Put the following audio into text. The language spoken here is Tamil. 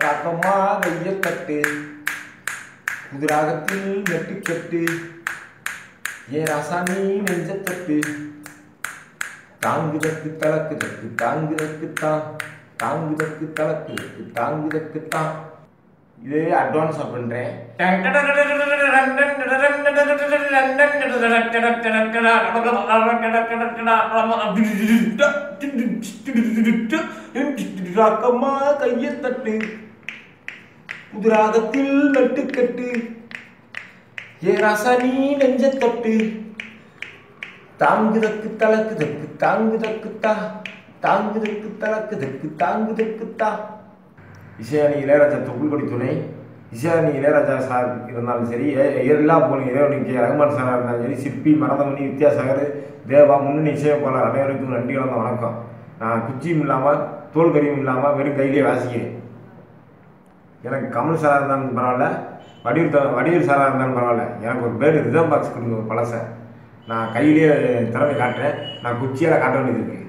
தாக்கமா கைய கட்டு புதுராகத்தில் வெட்டுக்கட்டு ஏ ராசாணி நெஞ்ச தட்டு தாங்குதற்கு தலக்குதற்கு தாங்குதற்கு தான் தாங்குதற்கு தலக்குதற்கு தாங்குதற்கு தான். இது அட்வான்ஸாக பண்ணுறேன். ராக்கம்மா கையை தட்டு புதுராகத்தில் வெட்டுக்கட்டு ஏ ராசாணி நெஞ்ச தட்டு தாங்குதற்கு தலக்குதற்கு தாங்குதற்கு தா தாங்குதற்கு தலக்குதற்கு தாங்குதற்கு தா. இசையானி இளையராஜா தொகுல்படி துணை. இசையானி இளையராஜா சார் இருந்தாலும் சரி, எல்லா போலும் இறைவனுக்கு ரகுமான் சாராக இருந்தாலும் சரி, சிற்பி மரதமணி வித்யாசாகர் தேவா முன்னணி இசையமைப்பாளர் அனைவருக்கும் நன்றி கலந்த வணக்கம். நான் குச்சியும் இல்லாமல் தோல் கறியும் இல்லாமல் வெறும் கையிலே வாசிக்கிறேன். எனக்கு கமல் சாராக இருந்தாலும் பரவாயில்ல, வடிவேல் சாராக இருந்தாலும் பரவாயில்ல, எனக்கு ஒரு பேர் ரிதம் பாக்ஸ் கொடுங்க ஒரு பழசை. நான் கையிலேயே திறமை காட்டுறேன். நான் குச்சியால் காட்ட வேண்டியது இருக்குது.